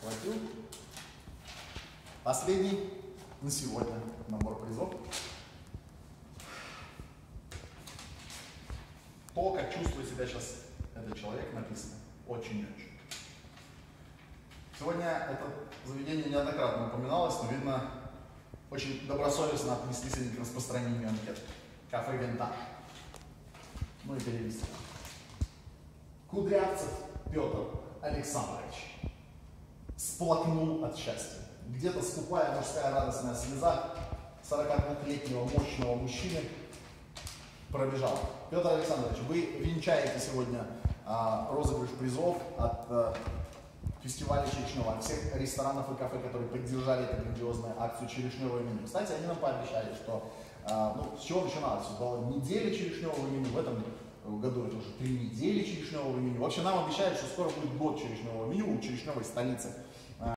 Хватил. Последний на сегодня набор призов. То, как чувствует себя сейчас этот человек, написано очень-очень. Сегодня это заведение неоднократно упоминалось, но, видно, очень добросовестно отнеслись они к распространению анкет. Кафе Винтаж. Ну и перелистываем. Кудрявцев Петр Александрович сплакнул от счастья. Где-то скупая мужская радостная слеза 42-летнего мощного мужчины пробежала. Петр Александрович, вы венчаете сегодня розыгрыш призов от фестиваля черешневого, от всех ресторанов и кафе, которые поддержали эту грандиозную акцию черешневого меню. Кстати, они нам пообещали, что с чего начиналось? Была неделя черешневого меню, в этом году это уже 3 недели черешневого меню. Вообще нам обещают, что скоро будет год черешневого меню у черешневой столицы.